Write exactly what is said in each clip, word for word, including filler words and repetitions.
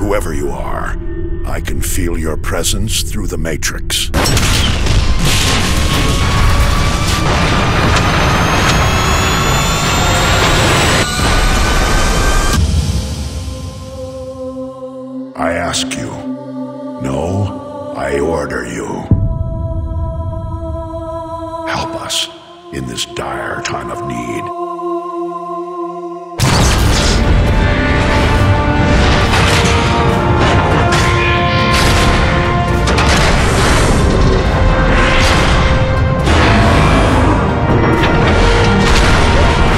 whoever you are, I can feel your presence through the Matrix. I ask you. No, I order you. Help us in this dire time of need.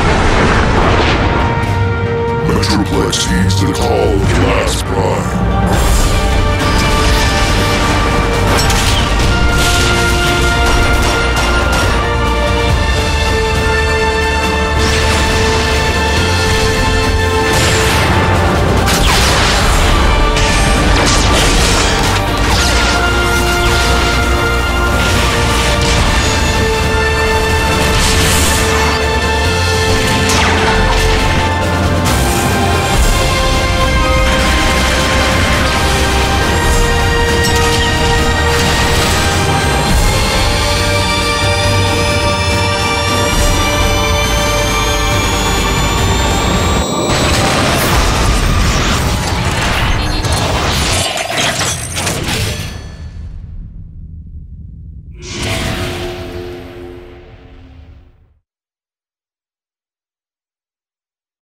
Metroplex heeds the call of the last prime.